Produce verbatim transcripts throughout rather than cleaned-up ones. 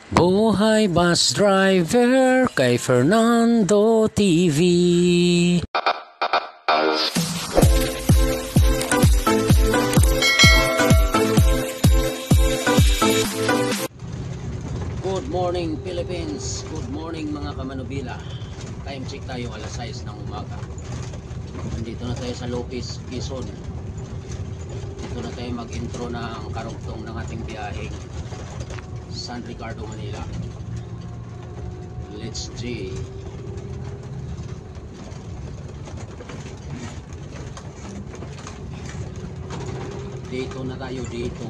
Buhay Bus Driver kay Fernando T V. Good morning Philippines, good morning mga kamanubila. Time check tayo alas sais ng umaga. Nandito na tayo sa Lopez, Quezon. Dito na tayo mag-intro ng karugtong ng ating biyaheng San Ricardo, Manila. Let's see. Dito na tayo dito.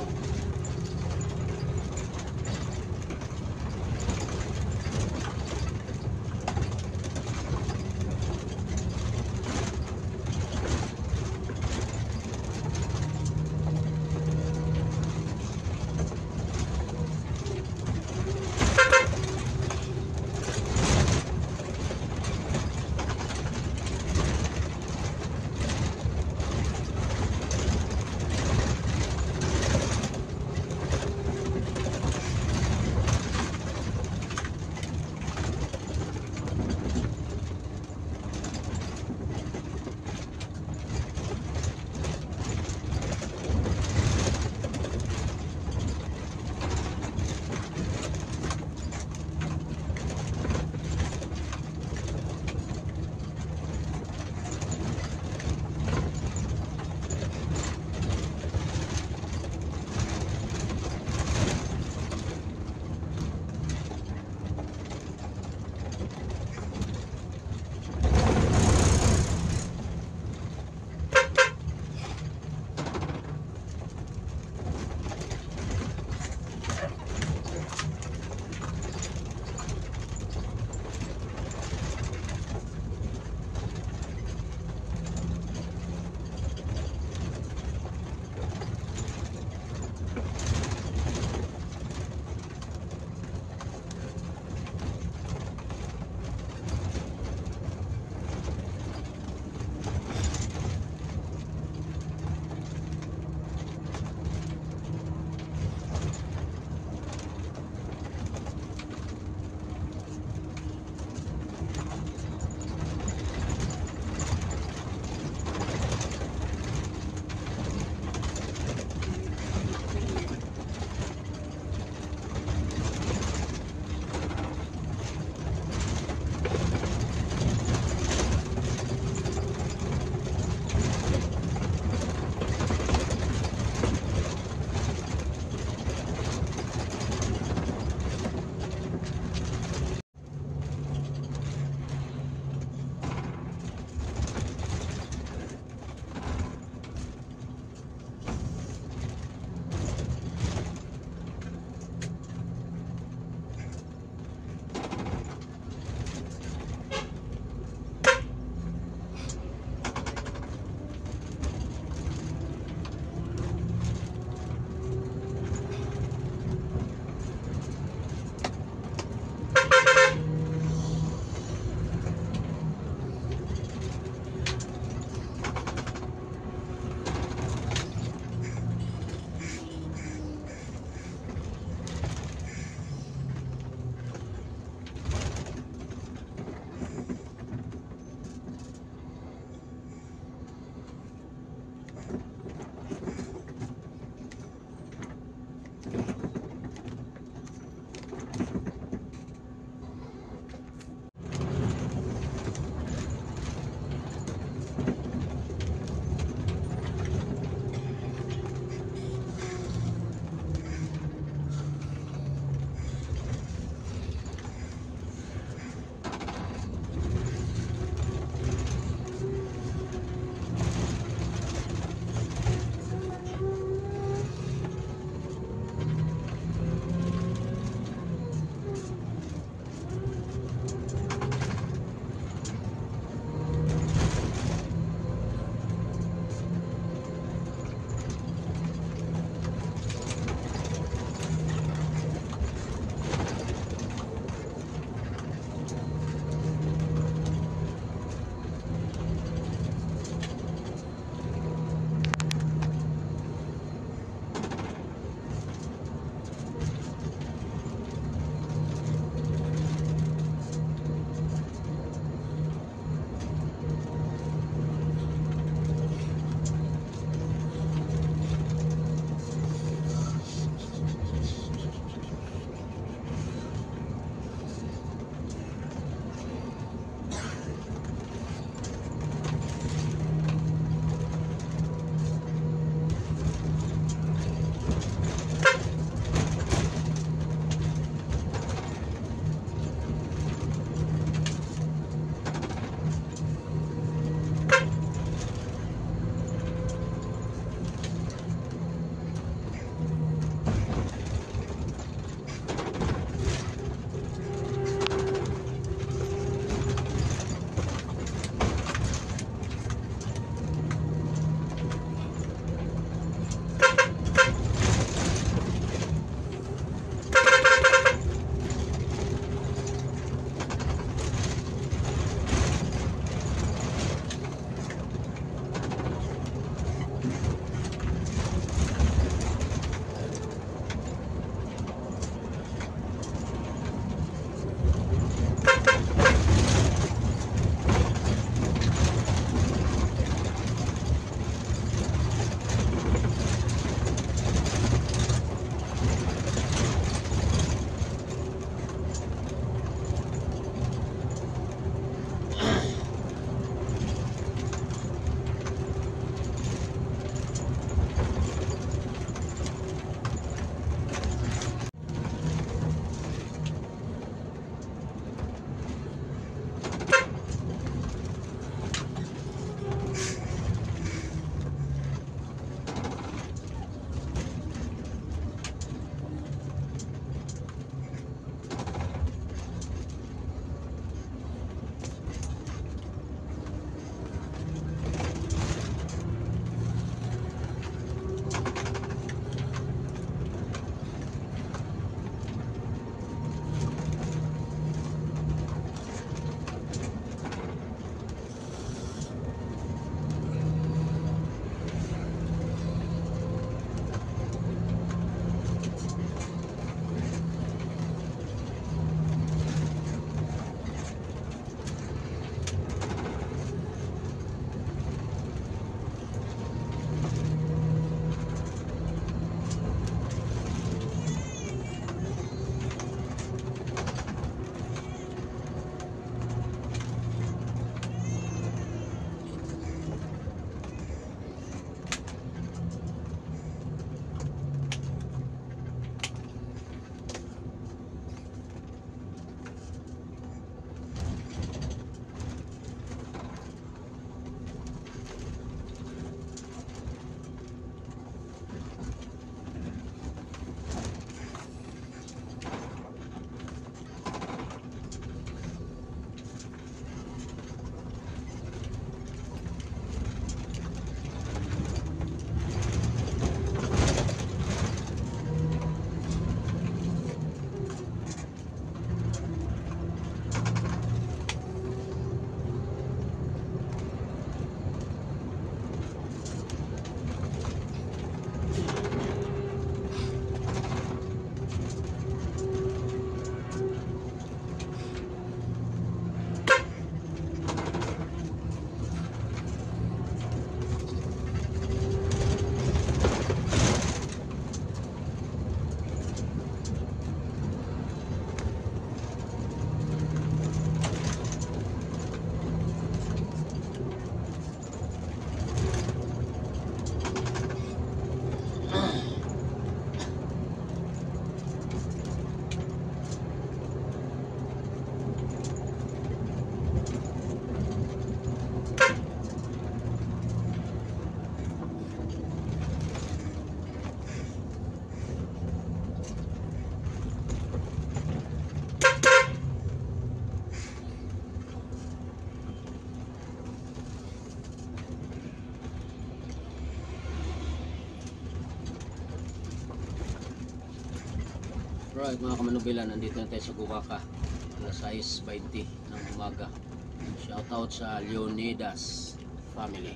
Alright mga kamanubila, nandito na tayo sa Gubaka, alas sais twenty ng umaga. Shoutout sa Leonidas family.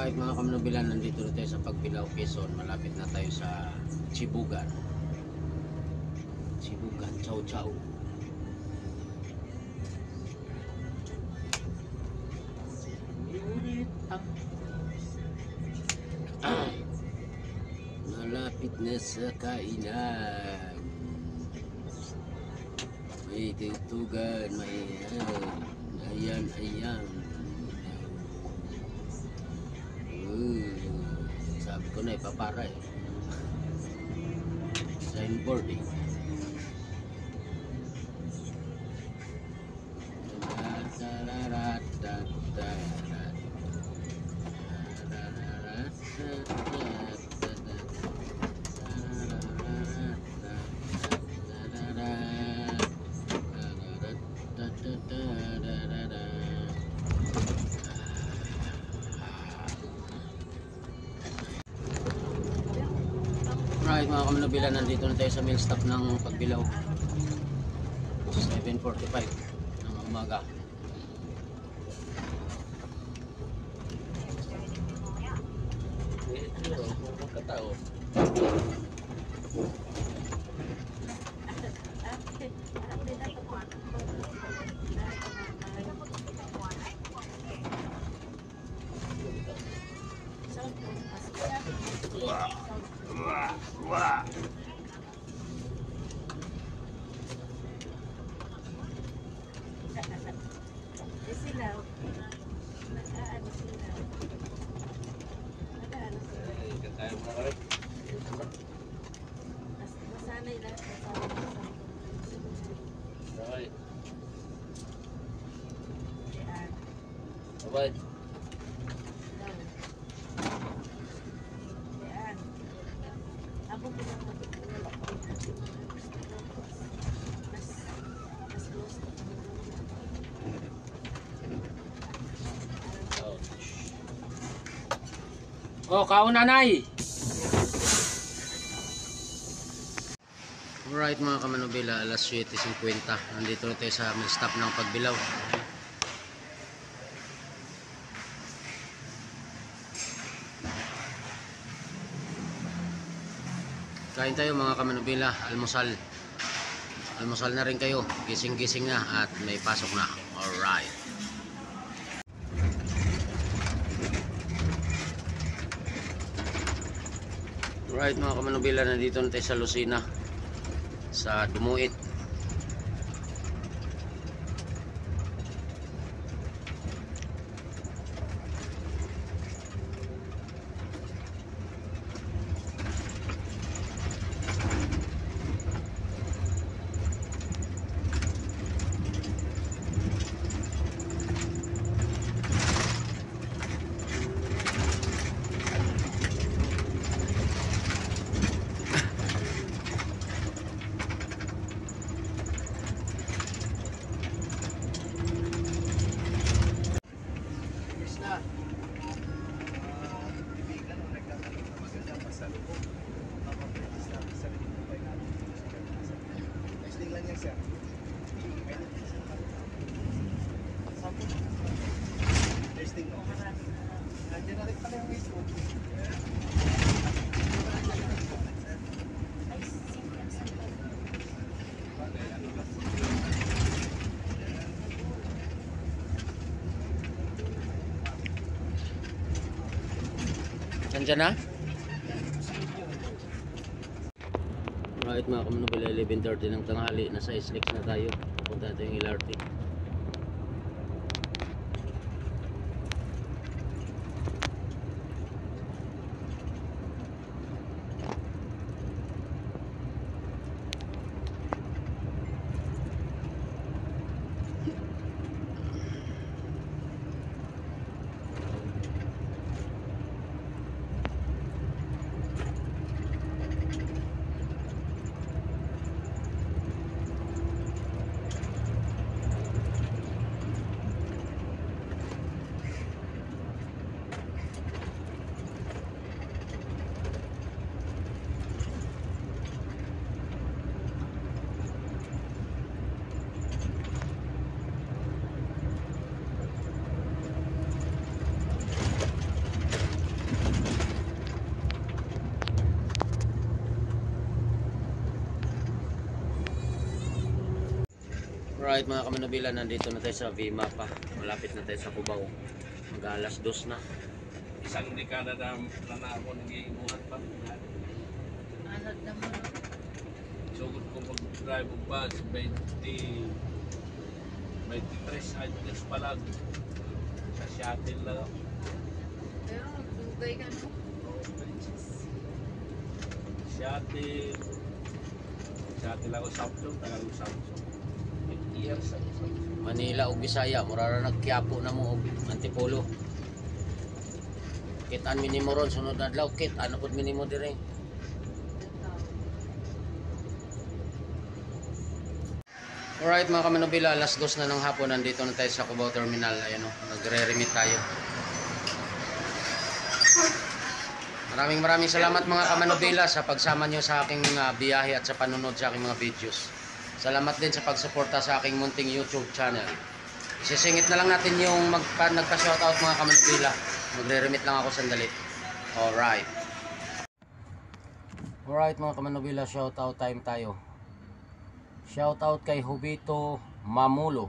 Alright mga kamanobilan, nandito na tayo sa Pagbilao, Quezon. Malapit na tayo sa Chibugan. Chibugan, chow chow. Ay, malapit na sa kainan. May tutugan, may ayan, ayan. Uh, sabi ko na ipapara eh. Signboard eh. Right mga kamanobilan, nandito na tayo sa main stop ng Pagbilao. seven forty-five ng umaga. Katao. Wah, wah, wah. Silaw. Nag-aano silaw. Nag-aano silaw. Kakain mo na rin. Masanay lang. Okay. Yan. Bye. Daw. Yan. Abo ko lang matutulog. Mas, mas close na. Oh, kaon nanay. Alright mga kamanobela, alas siyete singkwenta. Nandito na tayo sa main stop ng Pagbilao. Kain tayo mga kamanobela, almusal. Almusal na rin kayo. Gising-gising na at may pasok na. Alright. Alright mga kamanobela, nandito na tayo sa Lucena, sa Dumuit. Nandiyan na? Right mga kamanobela, eleven thirty ng tanghali. Nasa S L X na tayo. Punta natin yung L R T. Alright mga kamanubila, nandito na tayo sa Vima pa. Malapit na tayo sa Cubao. Mag alas dos na. Isang dekada na na ako nag-iimuhan pa. Anod naman. Sugod ko mag-drive ng bus, twenty, twenty-three años pa lang. Sa shuttle lang ako. Pero magdugay ka no? Shuttle. Shuttle ako Samsung, tagal ko Samsung. fifty years ako Samsung. Manila o Bisaya, murara nagkiapo na mo og Antipolo. Kitaan minimo ron, sunod na adlaw, kit, ano pod minimo dire. Alright mga kamanubila, alas dos na ng hapon, nandito na tayo sa Cubao Terminal. Ayan o, nagre-remit tayo. Maraming maraming salamat mga kamanubila sa pagsama nyo sa aking uh, biyahe at sa panunod sa aking mga videos. Salamat din sa pagsuporta sa aking munting YouTube channel. Isisingit na lang natin yung magpa, nagpa-shoutout mga kamanubila. Magre-remit lang ako sandali. Alright. Alright mga kamanubila, shoutout time tayo. Shoutout kay Hubito Mamulo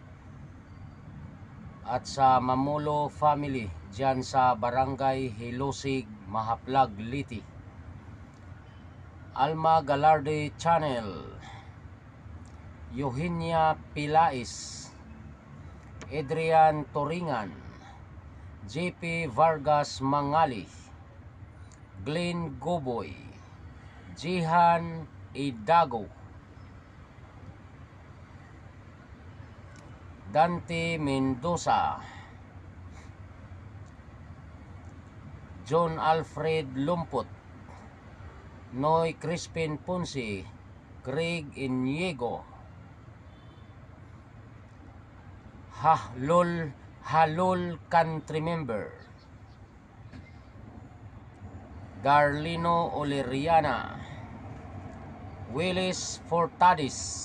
at sa Mamulo family dyan sa Barangay Hilusig, Mahaplag, Liti. Alma Galarde Channel, Eugenia Pilais, Adrian Toringan, J P Vargas Mangali, Glenn Goboy, Jihan Idago, Dante Mendoza, John Alfred Lumpot, Noy Crispin Ponce, Craig Iniego, Halol Halol Country Member, Darlino Oleriana, Willis Fortadis,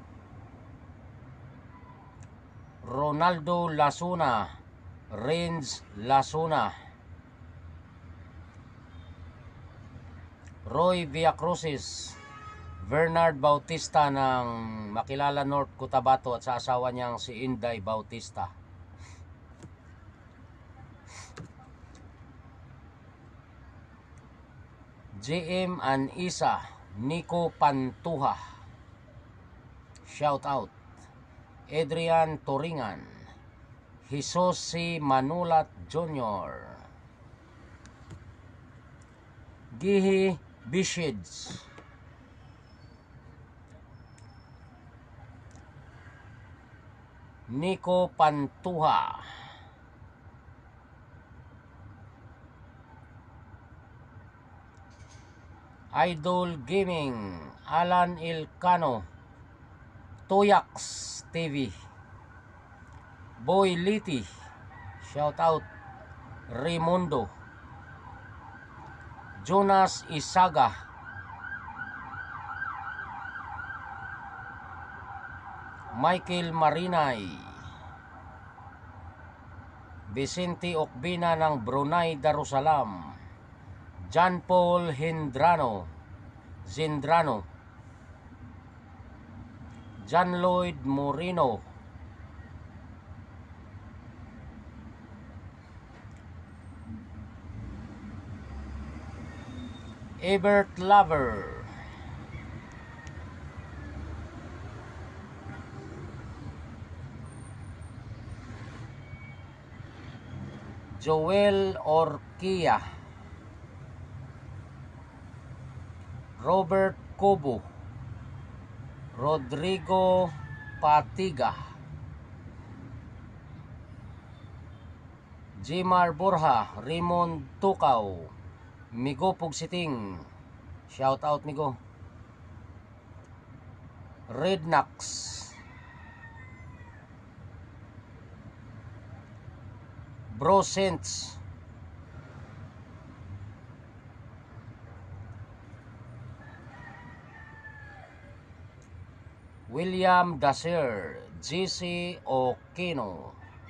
Ronaldo Lasuna, Renz Lasuna, Roy Villacrucis, Bernard Bautista ng Makilala North Cotabato at sa asawa niyang si Inday Bautista. J M and Isa, Nico Pantuha, shout out. Adrian Toringan, Jesus C. Manulat Junior, Gihi Bishids, Nico Pantuha, Idol Gaming, Alan Ilcano, Toyax T V, Boy Liti, shout out. Raimundo, Jonas Isaga, Michael Marinay, Vicente Okbina ng Brunei Darussalam, John Paul Hindrano, Zindrano, John Lloyd Moreno, Ebert Lover, Joel Orquia, Robert Cobo, Rodrigo Patiga, Jimar Borja, Raymond Tukaw, Migo Pugsiting, shout out Migo, Rednax, Bro Sense, William Daser, G C Okino,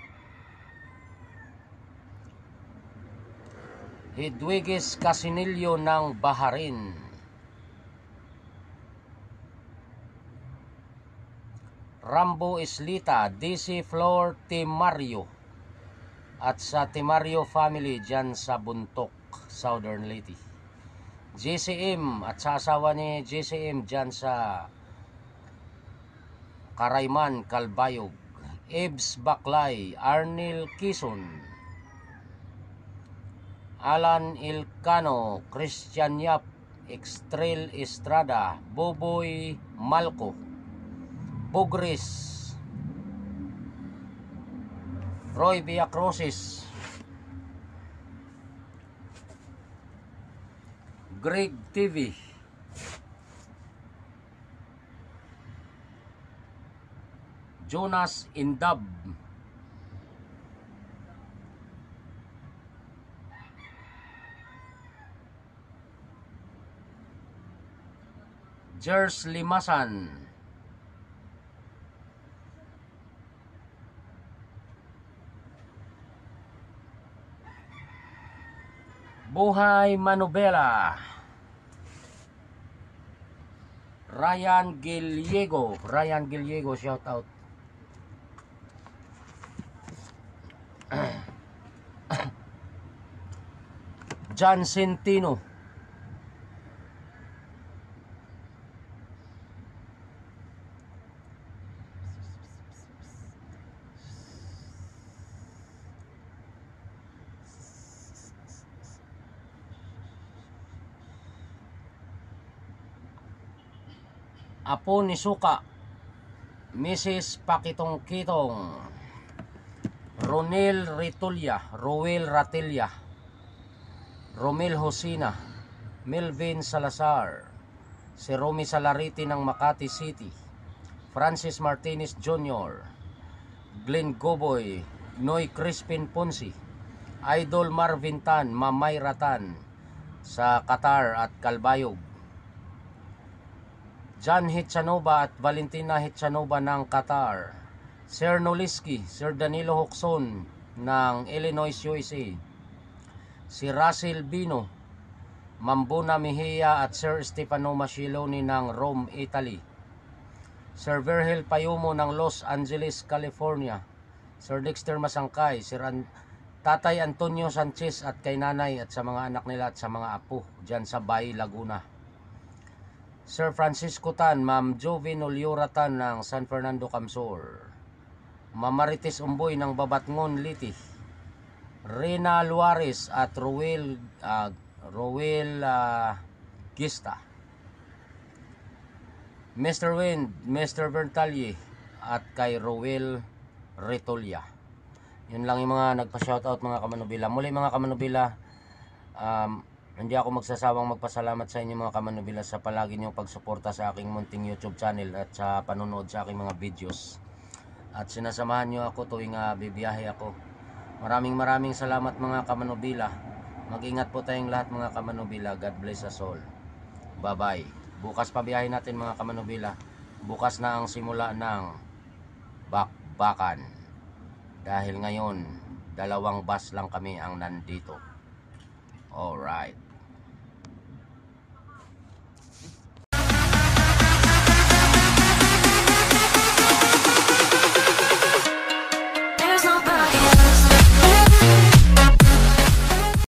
Hidwigis Casinillo ng Baharin, Rambo Islita, D C Flor Timario, at sa Timario family dyan sa Buntok, Southern Leyte. J C M at sa asawa ni J C M dyan sa Karayman, Calbayog. Ebs Baklay, Arnil Quezon, Alan Ilcano, Christian Yap, Extrel Estrada, Boboy Malco, Bugris, Roy Villacrosis, Greg T V, Jonas Indab, Jers Limasan, Buhay Manubela, Ryan Giliego, Ryan Giliego, shout out. John Centino, Apo ni Suka, Missus Pakitong Kitong, Ronel Ritulia, Roel Ratilia, Romel Hosina, Melvin Salazar, si Romy Salariti ng Makati City, Francis Martinez Junior, Glenn Goboy, Noy Crispin Ponsi, Idol Marvin Tan, Mamay Ratan sa Qatar at Calbayog, John Hitchanova at Valentina Hitchanova ng Qatar, Sir Noliski, Sir Danilo Hoxon ng Illinois, U S A, si Russell Bino, Mambuna Mejia at Sir Stefano Masiloni ng Rome, Italy, Sir Virgil Payumo ng Los Angeles, California, Sir Dexter Masangkay, Sir An Tatay Antonio Sanchez at kay nanay at sa mga anak nila at sa mga apo dyan sa Bay, Laguna, Sir Francisco Tan, Ma'am Jovin Oliora Tan ng San Fernando, Camsor, Ma'am Marites Umboy ng Babatngon, Liti, Rina Luares at Roel uh, Roel uh, Gista, Mister Wind, Mister Bertalye at kay Roel Retolia. Yun lang yung mga nagpa-shoutout mga kamanubila. Muli mga kamanubila, um, hindi ako magsasawang magpasalamat sa inyo mga kamanubila sa palagi niyong pagsuporta sa aking munting YouTube channel at sa panonood sa aking mga videos. At sinasamahan niyo ako tuwing uh, bibiyahe ako. Maraming maraming salamat mga kamanubila. Mag-ingat po tayong lahat mga kamanubila. God bless us all. Bye-bye. Bukas pabiyahe natin mga kamanubila. Bukas na ang simula ng bakbakan. Dahil ngayon, dalawang bus lang kami ang nandito. Alright.